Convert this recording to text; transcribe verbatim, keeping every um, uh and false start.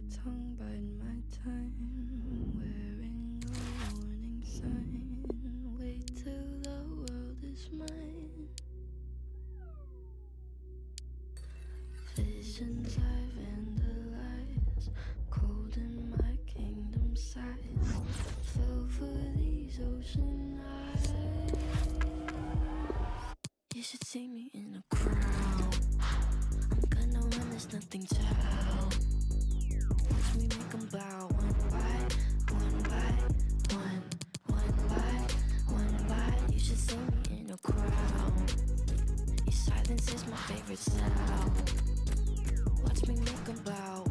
tongue bide my time, wearing a warning sign. Wait till the world is mine. Visions I vandalize, cold in my kingdom size. Fell for these ocean eyes. You should see me in a crowd. I'm gonna run, there's nothing to help. Watch me make them bow, one by one by one, one by one by. You should see me in a crowd. Your silence is my favorite sound. Watch me make them bow.